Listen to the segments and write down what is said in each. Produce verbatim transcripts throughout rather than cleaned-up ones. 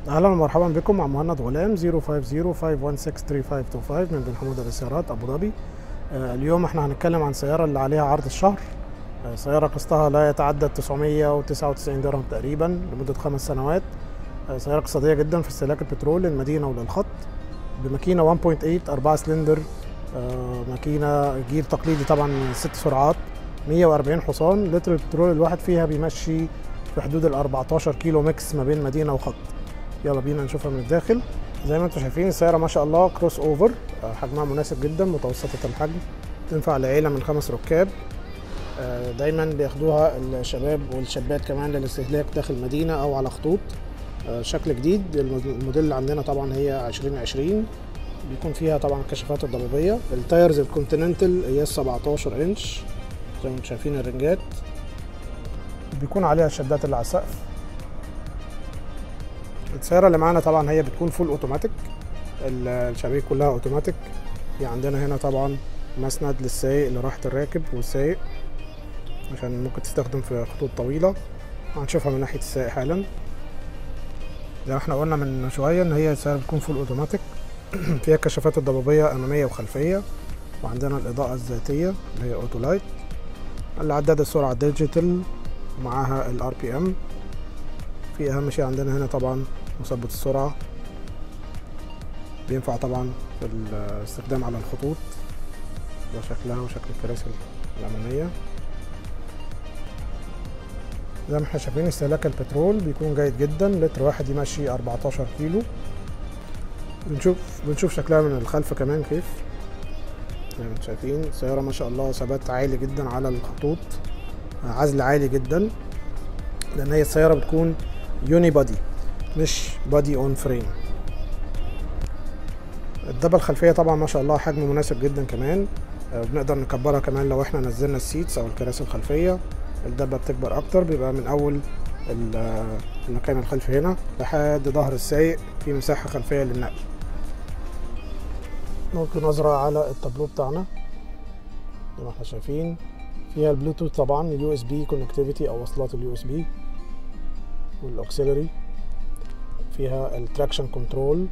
اهلا ومرحبا بكم مع مهند غلام صفر خمسة صفر خمسة واحد ستة ثلاثة خمسة اتنين خمسة من بن حمودة للسيارات ابو ظبي. آه، اليوم احنا هنتكلم عن السياره اللي عليها عرض الشهر. آه، سياره قسطها لا يتعدى تسعمية وتسعة وتسعين درهم تقريبا لمده خمس سنوات. آه، سياره اقتصاديه جدا في استهلاك البترول للمدينه وللخط، بماكينه واحد فاصلة تمانية أربعة سلندر. آه، ماكينه جير تقليدي طبعا ست سرعات، مية وأربعين حصان. لتر البترول الواحد فيها بيمشي في حدود ال أربعتاشر كيلو ميكس ما بين مدينه وخط. يلا بينا نشوفها من الداخل. زي ما انتم شايفين السيارة ما شاء الله كروس اوفر، حجمها مناسب جدا، متوسطة الحجم، تنفع لعيلة من خمس ركاب. دايما بياخدوها الشباب والشابات كمان للاستهلاك داخل المدينة او على خطوط. شكل جديد. الموديل اللي عندنا طبعا هي عشرين عشرين، بيكون فيها طبعا الكشافات الضبابية. التايرز الكونتيننتال قياس سبعتاشر انش زي ما انتم شايفين. الرنجات بيكون عليها الشدات اللي على السقف. السيارة اللي معانا طبعا هي بتكون فول اوتوماتيك، الشبابيك كلها اوتوماتيك. في عندنا هنا طبعا مسند للسايق لراحة الراكب والسايق عشان ممكن تستخدم في خطوط طويلة. هنشوفها من ناحية السايق حالا. زي ما احنا قلنا من شوية ان هي السيارة بتكون فول اوتوماتيك. فيها الكشافات الضبابية امامية وخلفية، وعندنا الاضاءة الذاتية اللي هي اوتو لايت، العداد السرعة ديجيتال ومعاها الار بي ام. في اهم شيء عندنا هنا طبعا مثبت السرعة، بينفع طبعا في الاستخدام على الخطوط. ده شكلها وشكل الكراسي الأمامية. زي ما احنا شايفين استهلاك البترول بيكون جيد جدا، لتر واحد يمشي أربعتاشر كيلو. بنشوف بنشوف شكلها من الخلف كمان كيف. زي ما انتم شايفين السيارة ما شاء الله ثبات عالي جدا على الخطوط، عزل عالي جدا، لأن هي السيارة بتكون يوني بادي مش بادي اون فريم. الدبة الخلفية طبعا ما شاء الله حجم مناسب جدا كمان، بنقدر نكبرها كمان لو احنا نزلنا السيتس او الكراسي الخلفية. الدبة بتكبر اكتر، بيبقى من اول المكان الخلفي هنا لحد ظهر السايق في مساحة خلفية للنقل. نلقي نظرة على التابلو بتاعنا. زي ما احنا شايفين فيها البلوتوث طبعا، اليو اس بي كونكتيفيتي او وصلات اليو اس بي، والاوكسيلري. فيها التراكشن كنترول،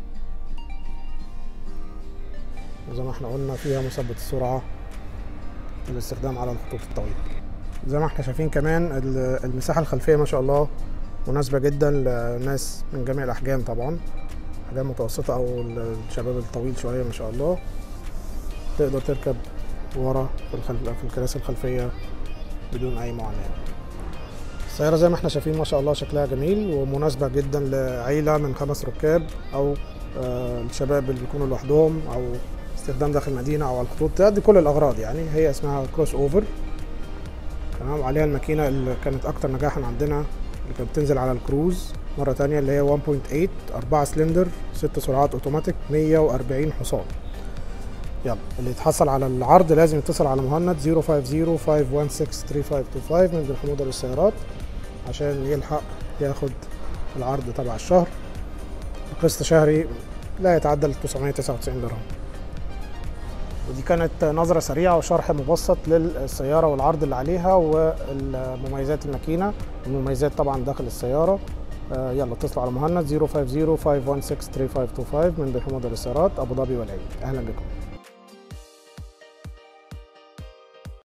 وزي ما احنا قلنا فيها مثبت السرعة للاستخدام على الخطوط الطويلة. زي ما احنا شايفين كمان المساحة الخلفية ما شاء الله مناسبة جدا للناس من جميع الأحجام، طبعا أحجام متوسطة أو الشباب الطويل شوية ما شاء الله. تقدر تركب ورا في, الخلف... في الكراسي الخلفية بدون أي معاناة. السيارة زي ما احنا شايفين ما شاء الله شكلها جميل ومناسبة جدا لعيلة من خمس ركاب أو آه الشباب اللي بيكونوا لوحدهم أو استخدام داخل المدينة أو على الخطوط. تأدي كل الأغراض يعني. هي اسمها كروس أوفر تمام. وعليها الماكينة اللي كانت أكتر نجاحا عندنا اللي كانت بتنزل على الكروز مرة تانية، اللي هي واحد فاصلة تمانية أربعة سلندر ست سرعات أوتوماتيك مية وأربعين حصان. يلا اللي يتحصل على العرض لازم يتصل على مهند صفر خمسة صفر خمسة واحد ستة ثلاثة خمسة اتنين خمسة من بن حمودة للسيارات عشان يلحق ياخد العرض تبع الشهر. القسط شهري لا يتعدى تسعمية وتسعة وتسعين درهم. ودي كانت نظرة سريعة وشرح مبسط للسيارة والعرض اللي عليها والمميزات الماكينة والمميزات طبعا داخل السيارة. يلا اتصلوا على مهند صفر خمسة صفر خمسة واحد ستة ثلاثة خمسة اتنين خمسة من بن حمودة للسيارات ابو ظبي والعين. اهلا بكم.